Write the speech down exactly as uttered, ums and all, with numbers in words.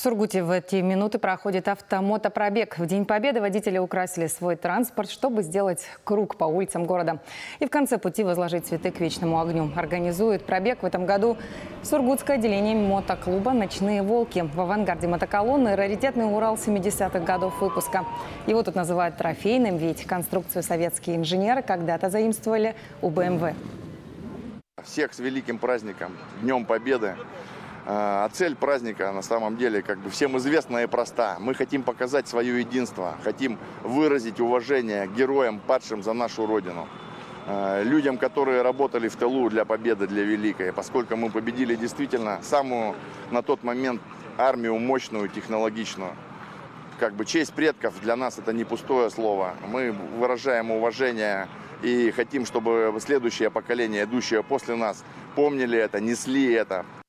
Сургуте в эти минуты проходит автомотопробег. В День Победы водители украсили свой транспорт, чтобы сделать круг по улицам города. И в конце пути возложить цветы к вечному огню. Организует пробег в этом году сургутское отделение мотоклуба «Ночные волки». В авангарде мотоколонны раритетный Урал семидесятых годов выпуска. Его тут называют трофейным, ведь конструкцию советские инженеры когда-то заимствовали у бэ эм вэ. Всех с великим праздником, Днем Победы. А цель праздника на самом деле как бы всем известна и проста. Мы хотим показать свое единство, хотим выразить уважение героям, падшим за нашу Родину. Людям, которые работали в тылу для победы, для великой. Поскольку мы победили действительно самую на тот момент армию мощную, технологичную. Как бы честь предков для нас это не пустое слово. Мы выражаем уважение и хотим, чтобы следующее поколение, идущее после нас, помнили это, несли это.